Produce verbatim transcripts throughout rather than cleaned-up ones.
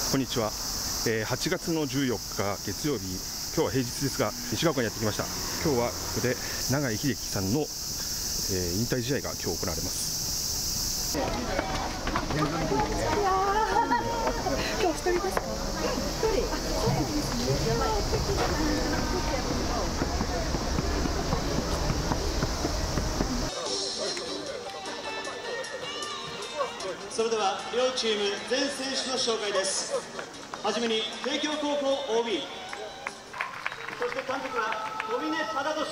こんにちは。えー、はちがつのじゅうよっか月曜日、今日は平日ですが西川湖にやってきました。今日はここで永井秀樹さんの、えー、引退試合が今日行われます。 今日一人ですか？一人。 それでは両チーム全選手の紹介です。はじめに帝京高校 オービー、 そして監督は小峰忠俊。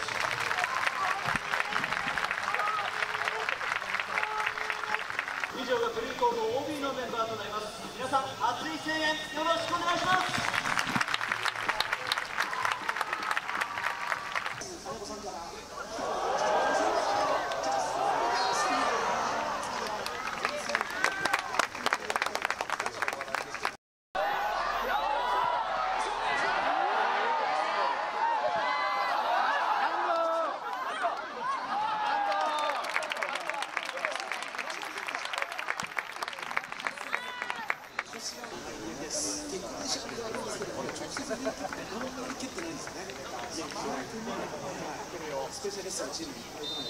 以上がブルー高校 オービー のメンバーとなります。皆さん熱い声援よろしくお願いします。スペシャリストのチームに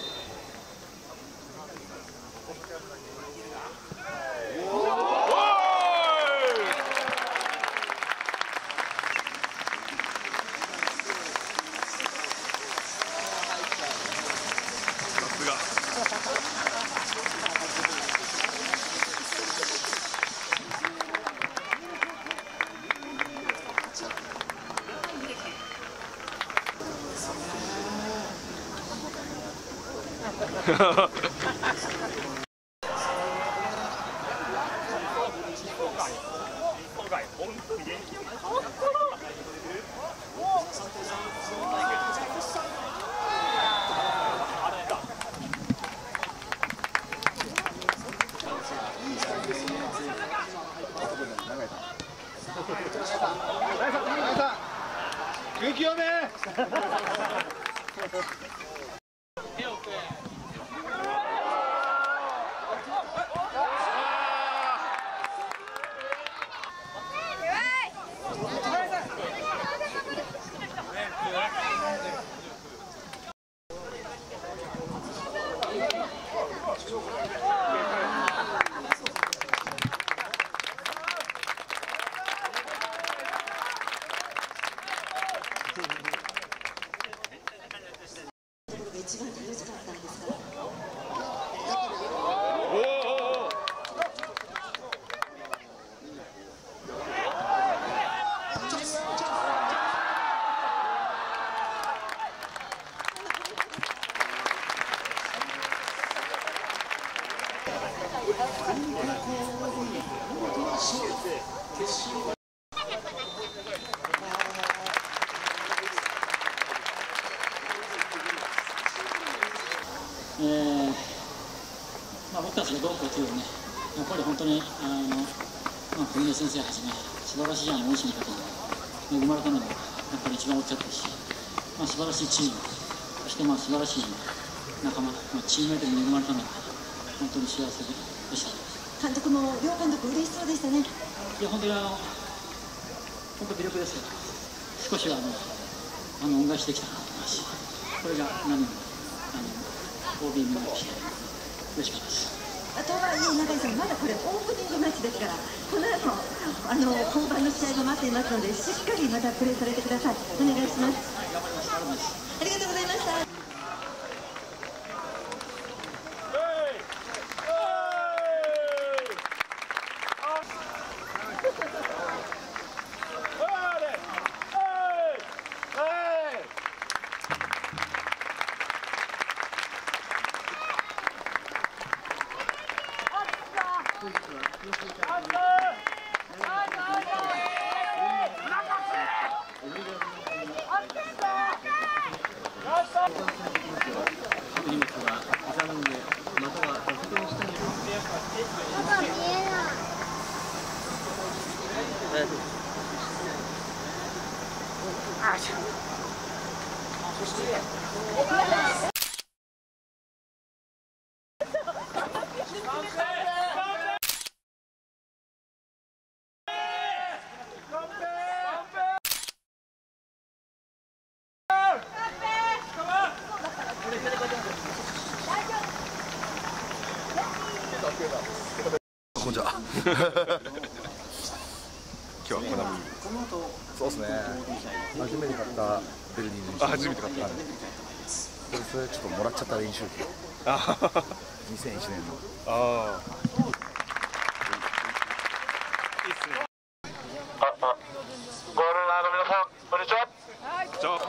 空気読め。 一番楽しかったんですか？ えーまあ、僕たちがどうこうというね、やっぱり本当にあの、まあ、小峰先生はじめ素晴らしいあの恩師の方に恵まれたのがやっぱり一番大きかったですし、まあ、素晴らしいチーム、そしてまあ素晴らしい仲間、まあ、チームメートに恵まれたのが本当に幸せでした。 監督も両監督嬉しそうでしたね。 いや本当にあの本当微力ですけど少しはあのあの恩返しできたなと思いますし、これが何よりあの オービー になって嬉しかったです。 とはいえ永井さん、まだこれオープニングマッチですから、この後あの後半の試合が待っていますので、しっかりまたプレーされてください。お願いします。 頑張ります。 ありがとうございました。そしてした今日はコナミそうですね初めて買ったベルディの練習機。あ、初めて買ったそれそれちょっともらっちゃった練習機にせんいちねんのああいいっすね。ああゴールラーの皆さんこんにちは。はいこんにちは。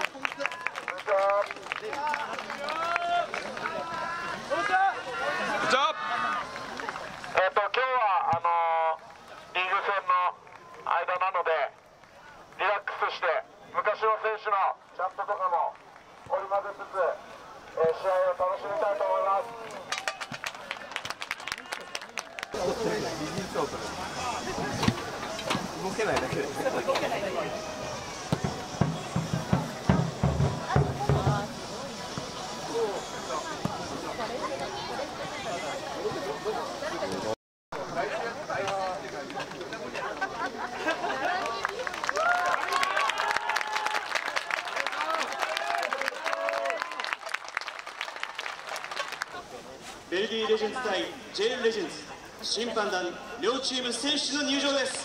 えっと今日はあのリーグ戦の間なのでリラックスして昔の選手のジャンプとかも織り交ぜつつ、えー、試合を楽しみたいと思います。動けないだけでベルディレジェンズ対 ジェイエル レジェンズ審判団両チーム選手の入場です。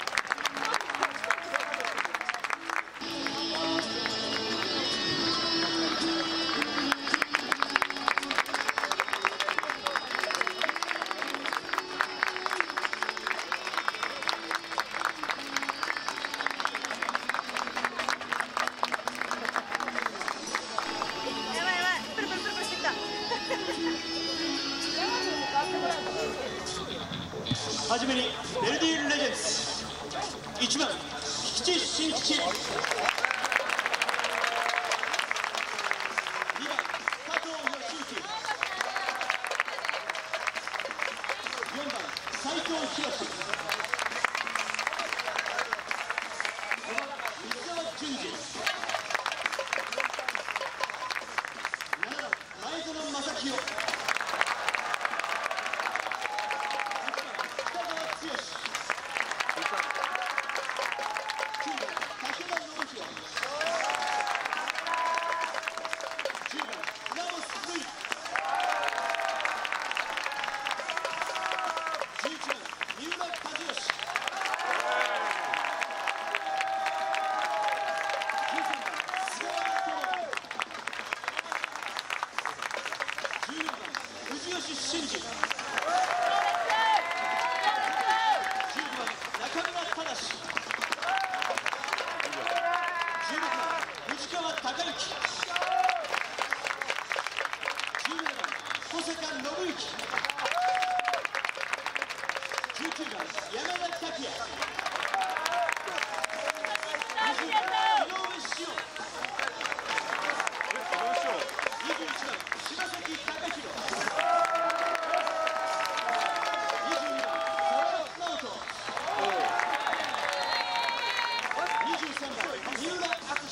はじめにベルディレジェンズいちばん菊池真吉、にばん加藤義行、よんばん斉藤博、ごばん水沢淳二、ななばん前園真聖、藤吉真二、じゅうごばん中村忠、じゅうろくばん藤川孝之、じゅうななばん小坂信之、じゅうきゅうばん山田拓也、にじゅうばん井上志郎、にじゅういちばん柴崎貴弘、にじゅうにばん澤田直人、にじゅうさんばん三浦明宏、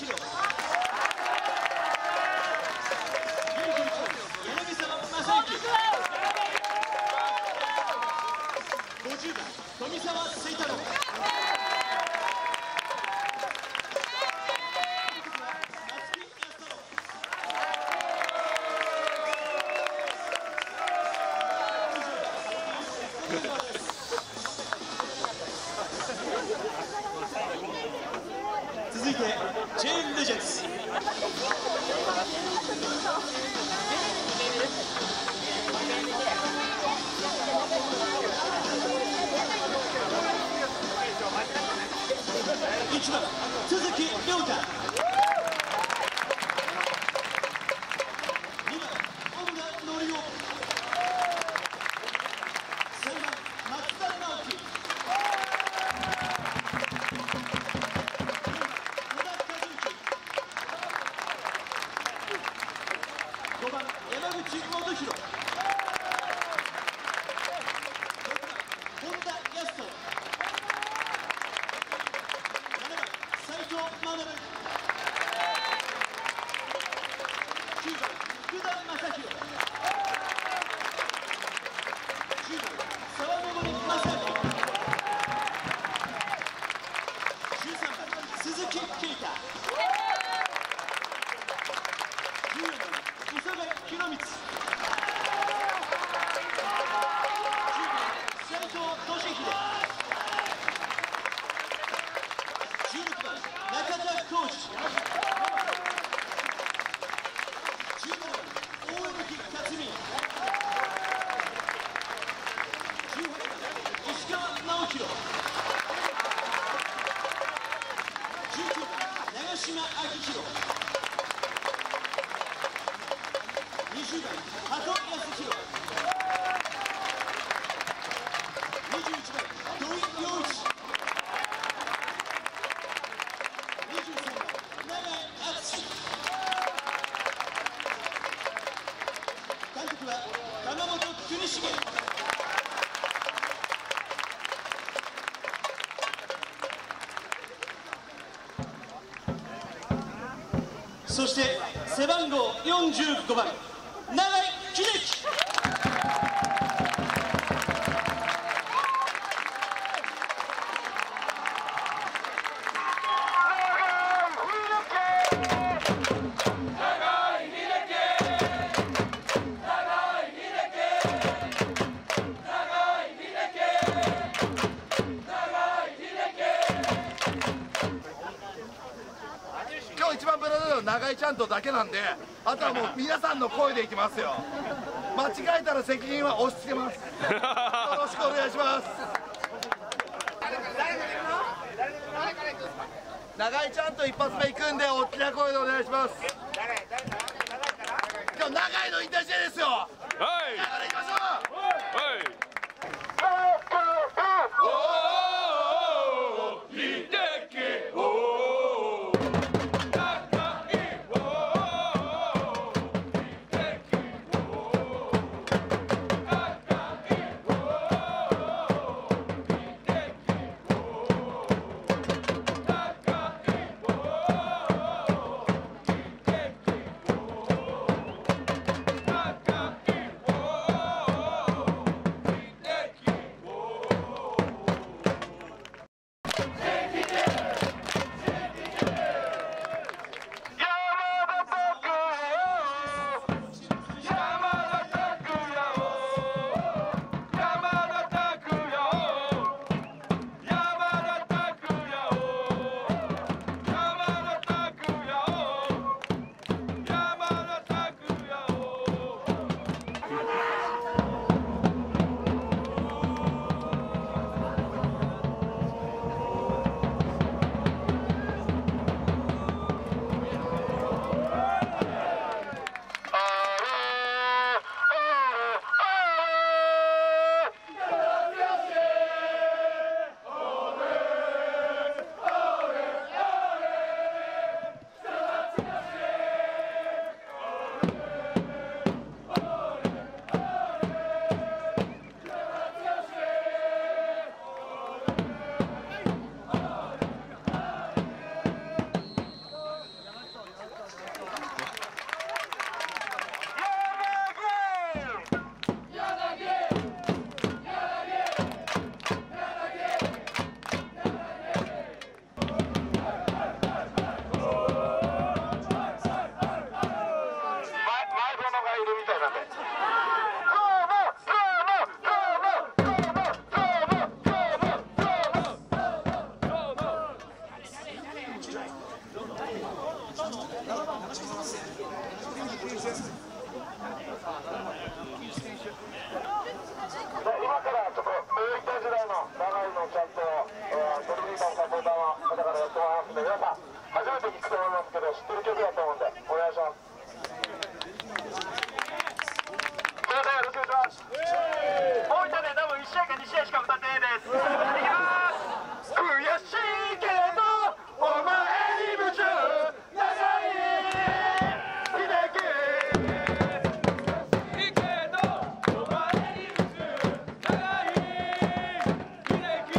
にじゅういちばん柳沢正幸、ごじゅうばん富澤清太郎、続いて ジェイエル レジェンズいちばん都築亮太、にばん小村紀夫、さんばん松田直樹、ごばん山口元弘、ろくばん本田康人、ななばん斉藤学、きゅうばん福田正宏、じゅうばん沢登正明、じゅうさんばん鈴木啓太、じゅうよんばん磯貝博光、じゅうばん斉藤秀じゅうろくばん中田浩二じゅうななばん大貫克美じゅうはちばん石川直弘じゅうきゅうばん長島昭弘にじゅうばん鳩康弘にじゅういちばん土井陽一にじゅうさんばん永井敦監督は玉本邦重そして背番号よんじゅうごばん永井秀樹今日一番ブラザーの長井ちゃんとだけなんで、あとはもう皆さんの声でいきますよ。間違えたら責任は押し付けます。よろしくお願いします。長井ちゃんと一発目行くんで大きな声でお願いします。今日長井の引退試合ですよ。はい。だから行きましょう。はい。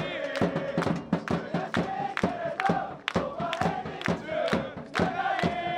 長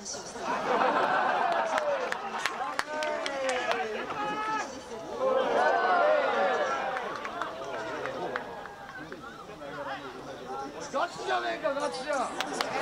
話をしていガチじゃねえか、ガチじゃ。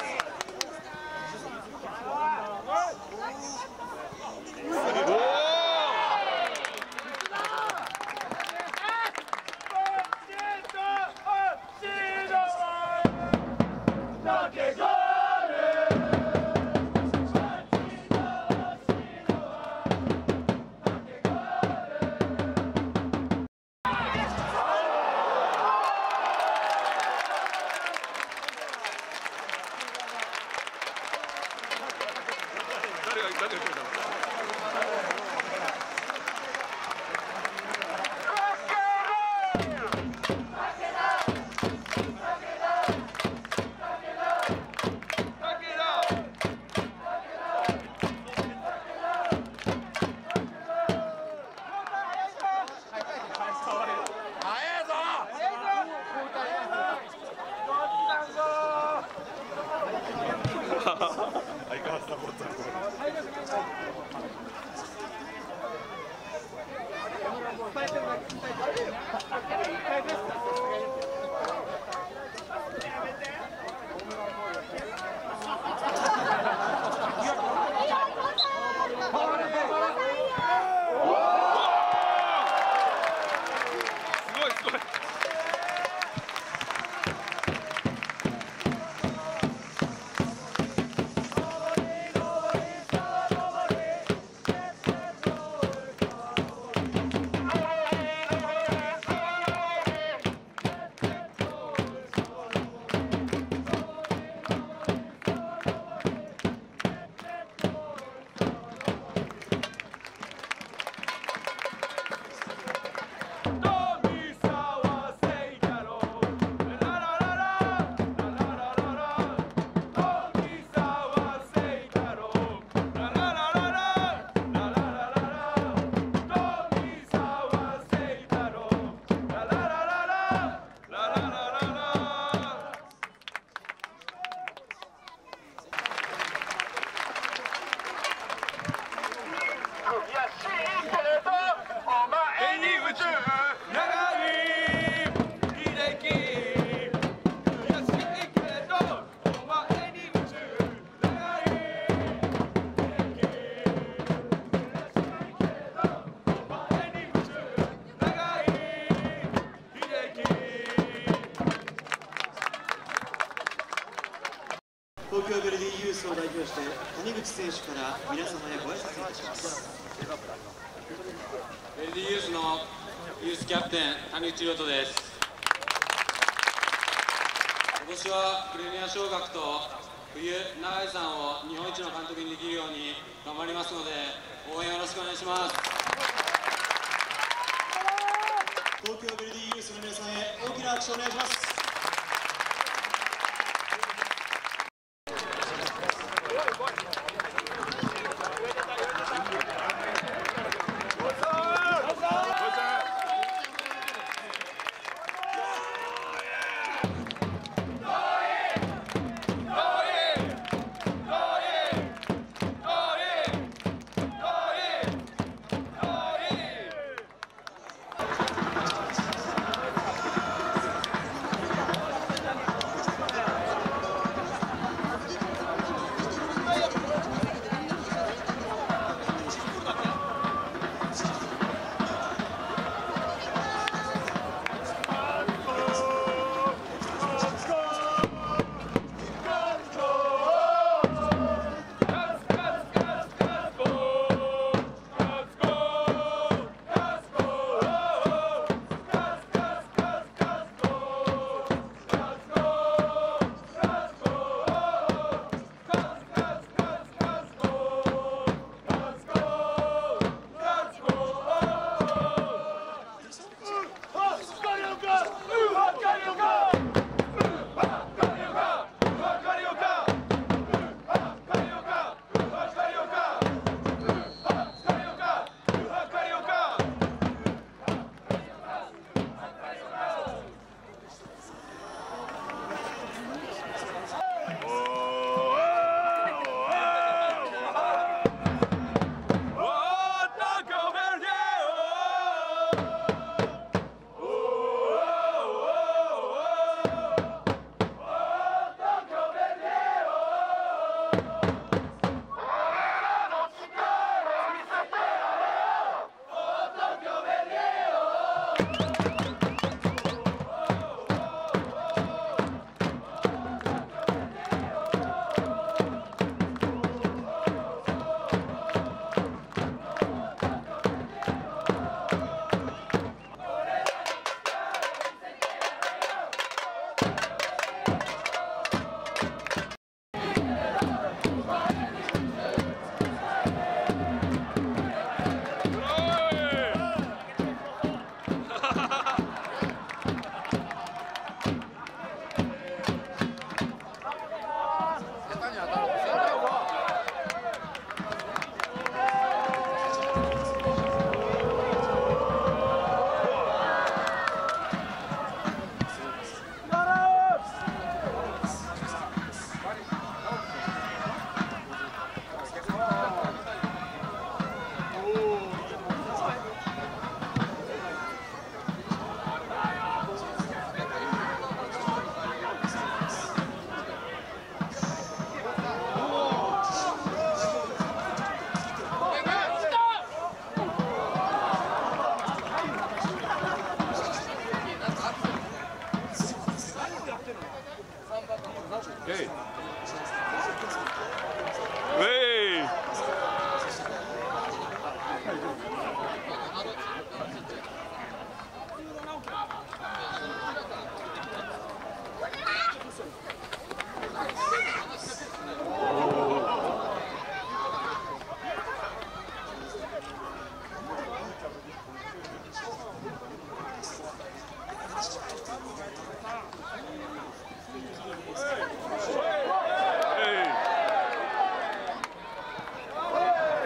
東京ヴェルディユースを代表して谷口選手から皆様へご挨拶いたします。 ヴェルディユースのユースキャプテン谷口亮斗です。今年はプレミア昇格と冬永井さんを日本一の監督にできるように頑張りますので応援よろしくお願いします。 東京ヴェルディユースの皆さんへ大きな拍手をお願いします。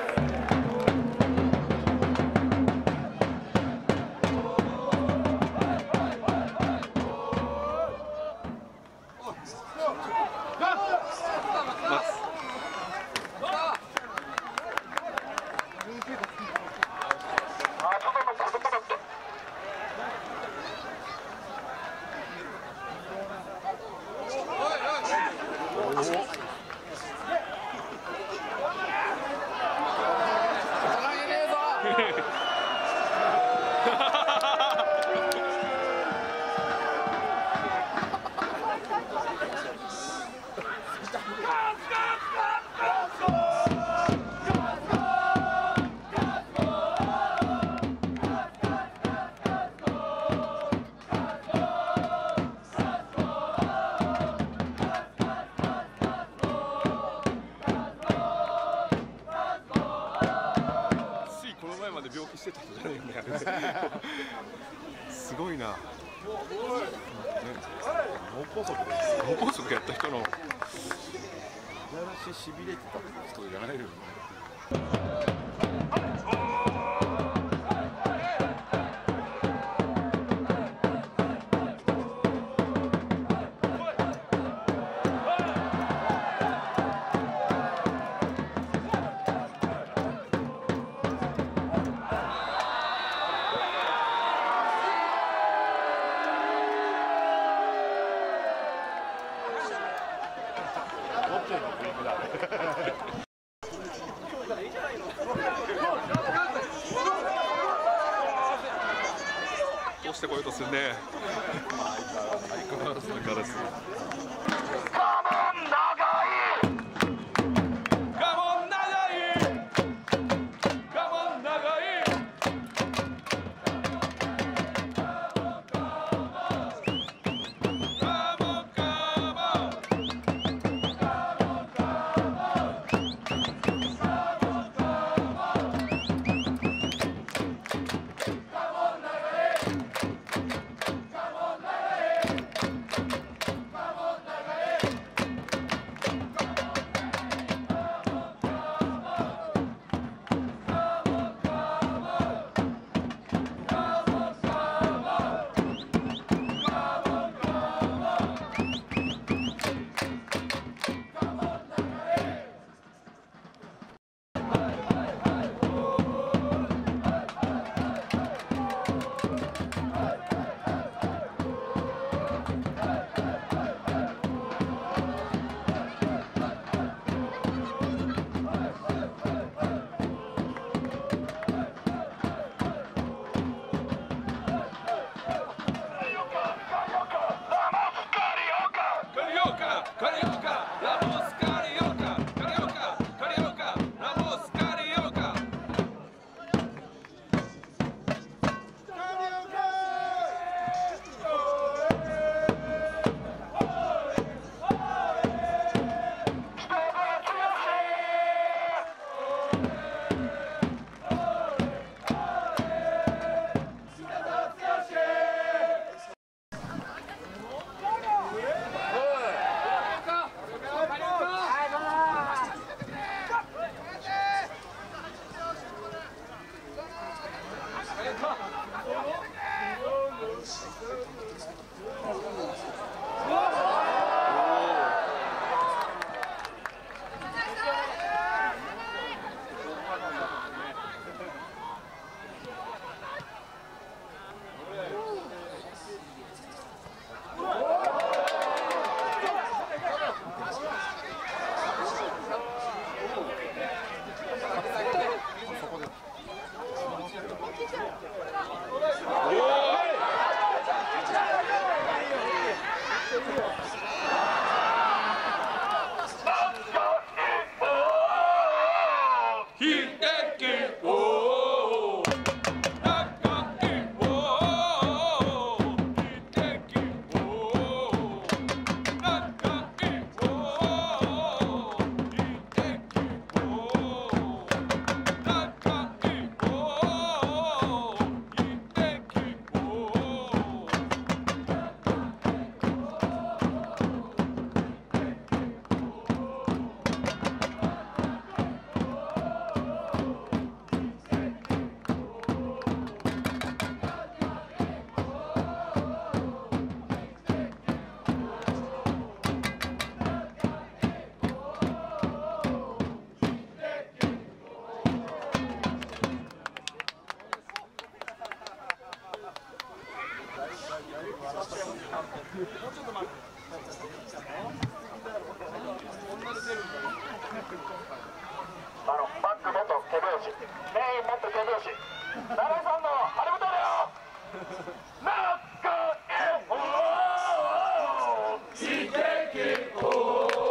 病気してた人じゃないよね。すごいな。ね、脳梗塞で脳梗塞やった人のやらししびれてた人じゃないよね。どうしてこようとするね。相変わらず相変わらず。 手拍子、メインもっと手拍子、永井さんの晴れ舞台だよ。中へおーしてけおー。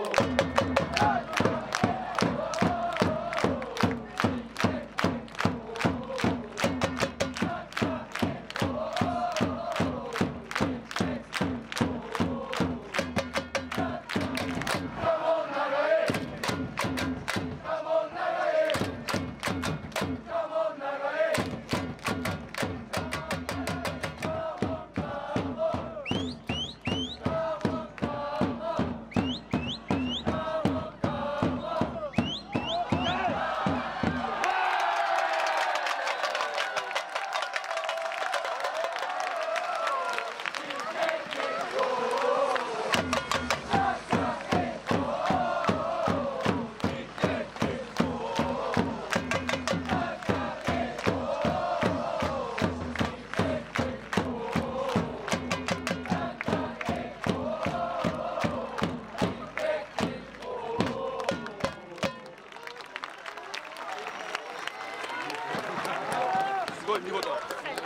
すごい見事。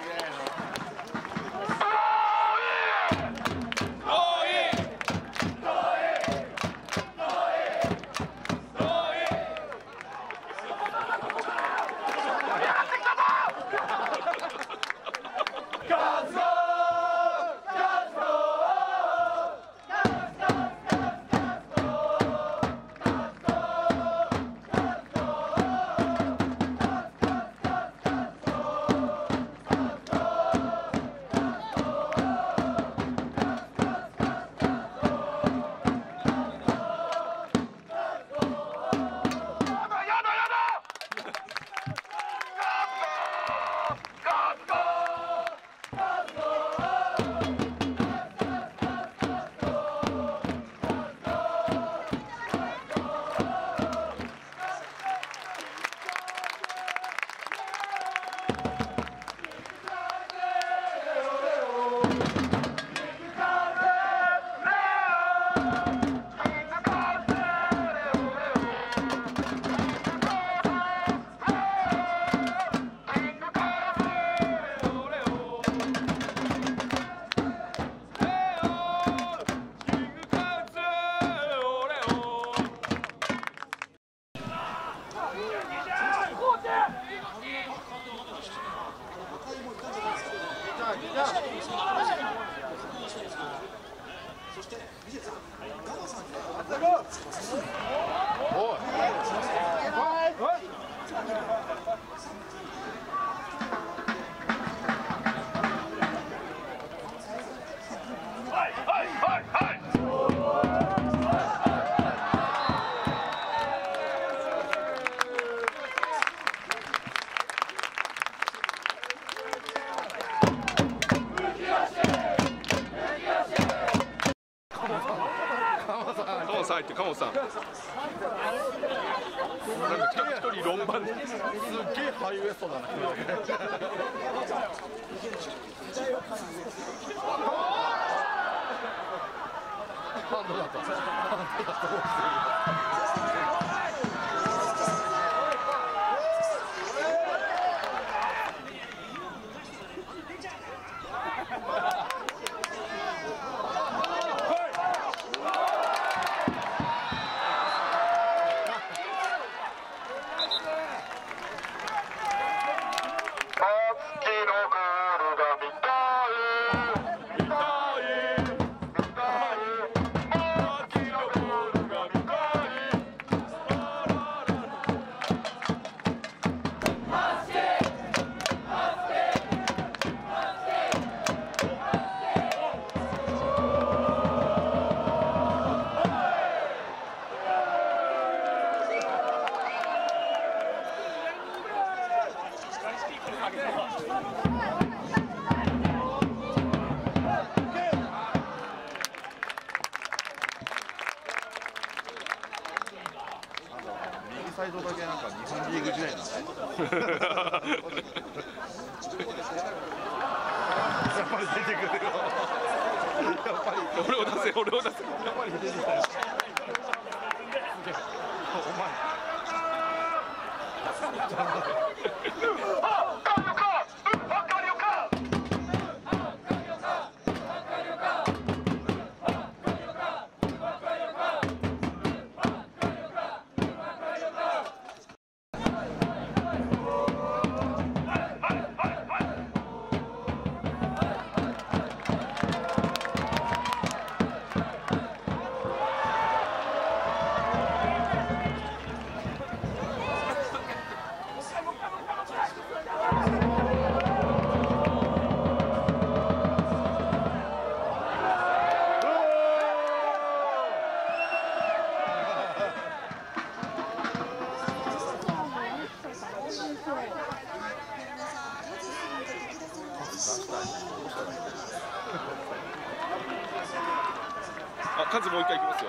さん入って鴨さん。なんか一人論番。すっげえハイウエストだな。ハンドだった。ハンドだった。サイドだけなんか日本リーグ時代なんですよ。やっぱり出てくるよ。やっぱり俺を出せ、俺を出せ。やっぱり出てきたよ。お前。 あ、カズもう一回行きますよ。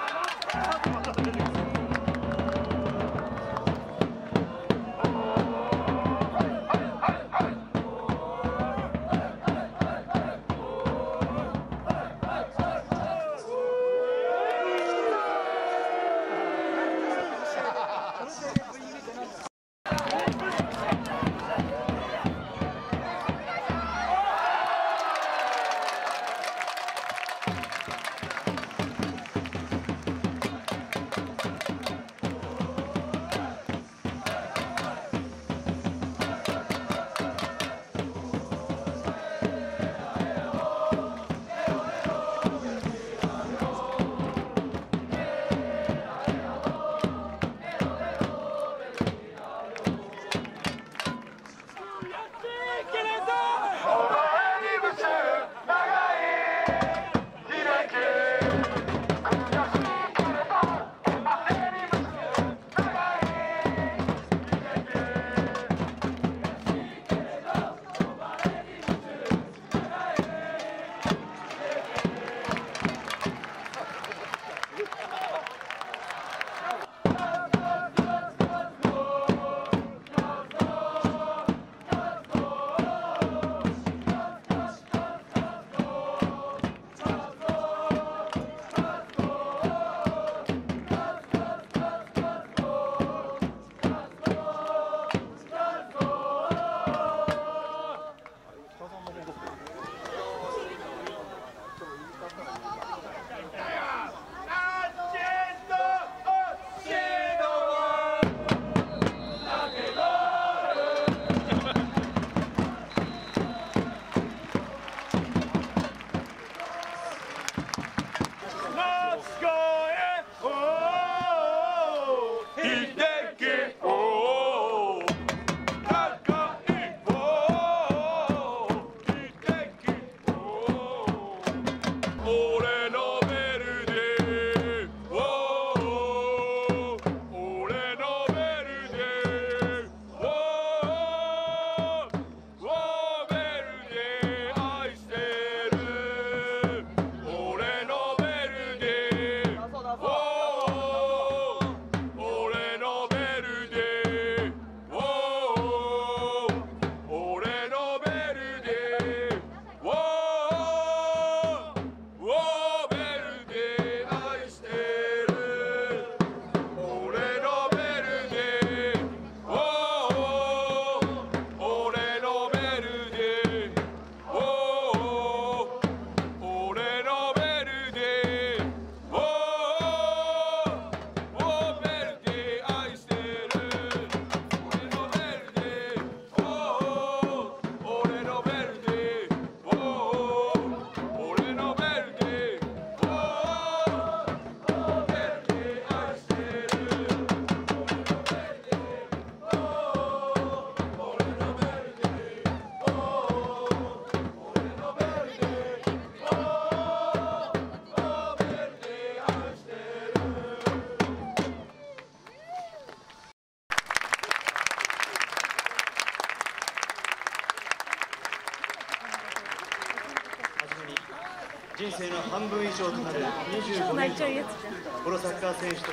人生の半分以上となるにじゅうごねんかんプロサッカー選手として、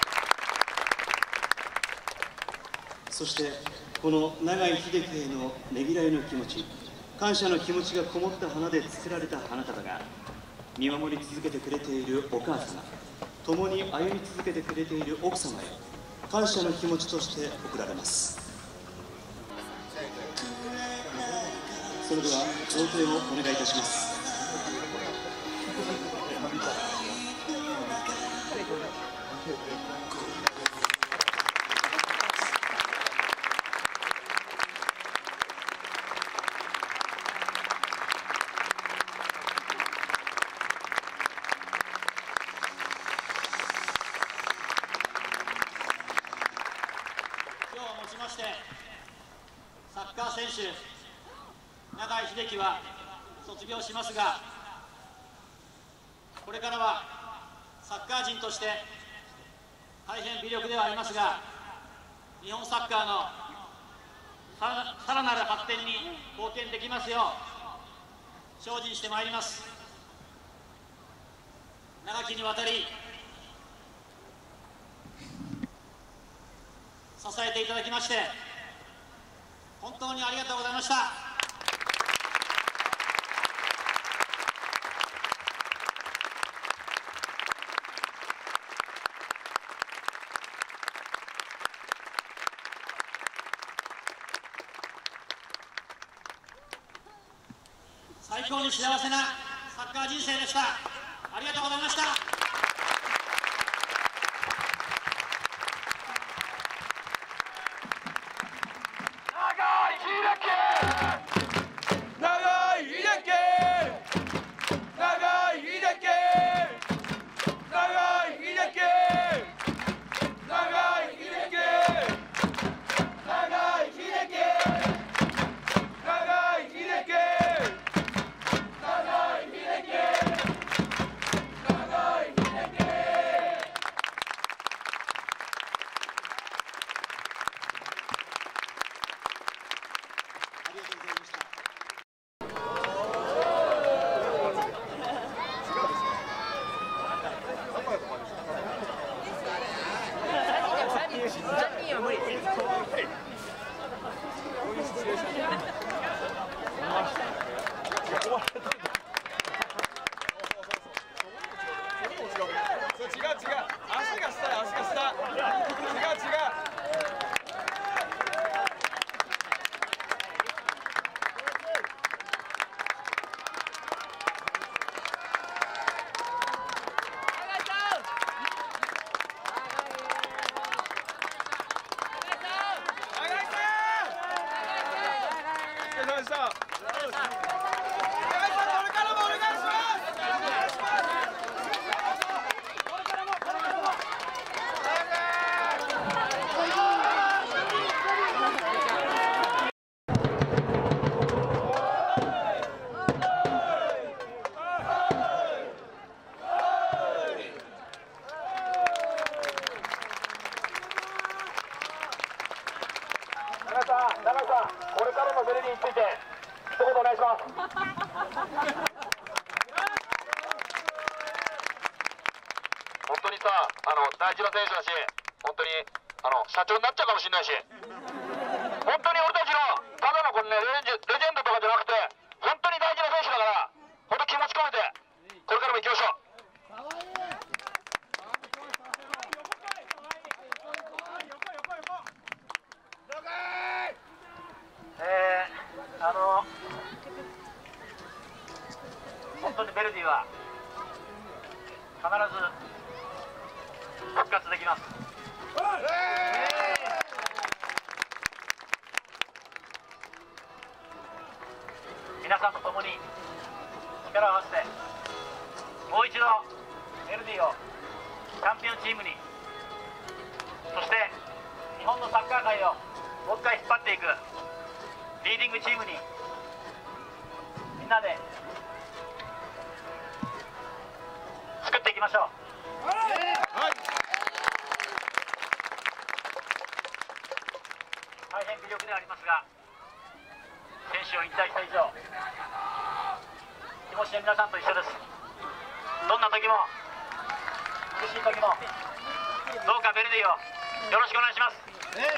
そしてこの永井秀樹へのねぎらいの気持ち、感謝の気持ちがこもった花で作られた花束が、見守り続けてくれているお母様、共に歩み続けてくれている奥様へ、 感謝の気持ちとして贈られます。それでは贈呈をお願いいたします。 今日をもちましてサッカー選手永井秀樹は卒業しますが、これからはサッカー人として大変微力ではありますが、日本サッカーのささらなる発展に貢献できますよう精進してまいります。長きにわたり支えていただきまして本当にありがとうございました。最高に幸せなサッカー人生でした。ありがとうございました。 これからのベルディについて一言お願いします。本当にさ、あの大事な選手だし、本当にあの社長になっちゃうかもしれないし、本当に俺たちのただのこれ、ね、レジェレジェンドとかじゃなくて、本当に大事な選手だから、本当気持ち込めてこれからも行きましょう。えー、あの本当にベルディは必ず復活できます。皆さんと共に力を合わせてもう一度ベルディをチャンピオンチームに、そして日本のサッカー界をもう一回引っ張っていくリーディングチームにみんなで作っていきましょう。はい、大変微力ではありますが、選手を引退した以上気持ちで皆さんと一緒です。どんな時も苦しい時もどうかベルディをよろしくお願いします。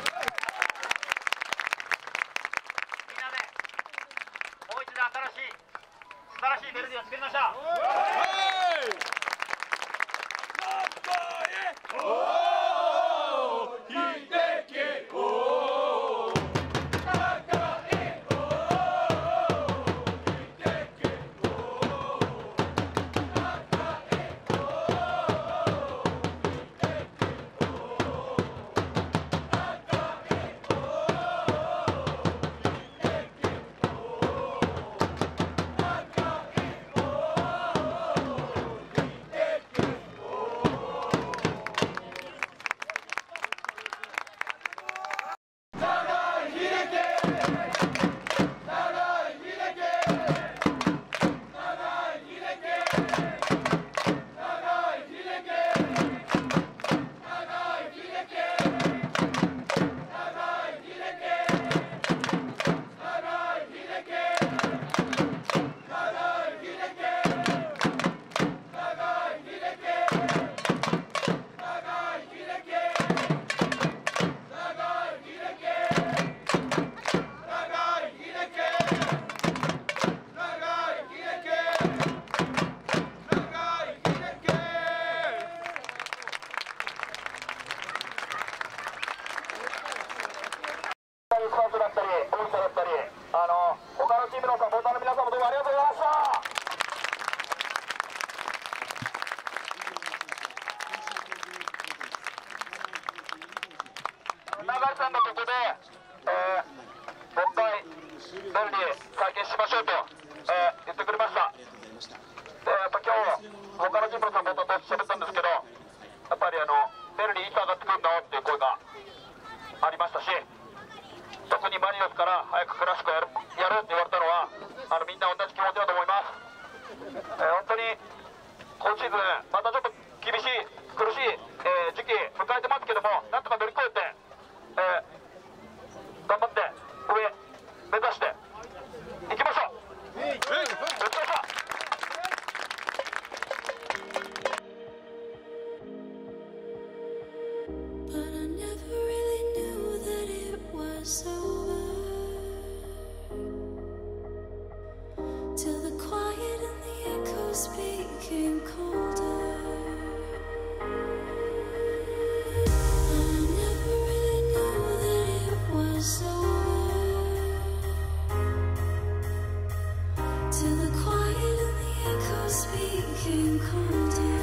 新しい素晴らしいベルディを作りましょう。 スターズだったり大分だったり、あの他のチームのサポーターの皆さんもどうもありがとうございました。永井さんがここで、えー、もう一回ベルに再建しましょうと、えー、言ってくれました。でやっぱ今日他のチームのサポーターと喋ったんですけど、やっぱりあのベルにいつ上がってくるんだっていう声がありましたし、特にマリノスから早くクラシックやるやるって言われたのはあのみんな同じ気持ちだと思います。えー、本当に今シーズンまたちょっと厳しい苦しい、えー、時期迎えてますけども、なんとか乗り越えて、えー、頑張って上目指していきましょう。よろしくお願いします。 Became colder. I never really knew that it was over till the quiet and the echoes became colder.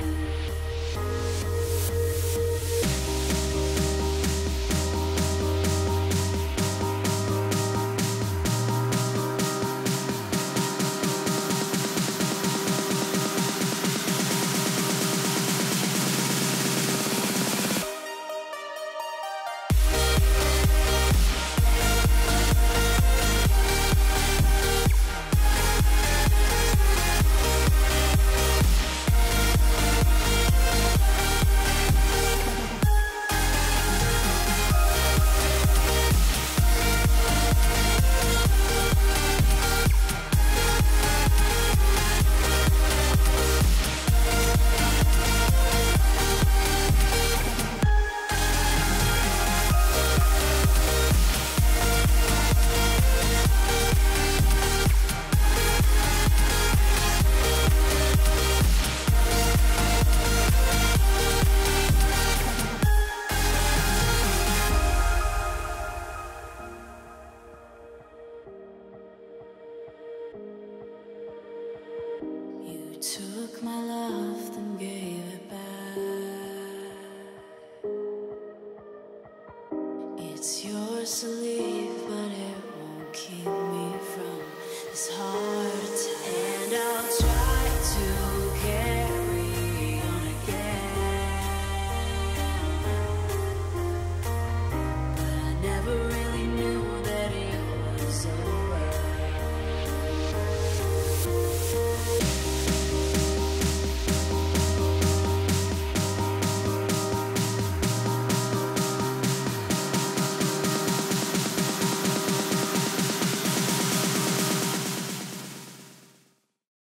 Took my love, then gave it back. It's yours to leave, but it won't keep me from this heart.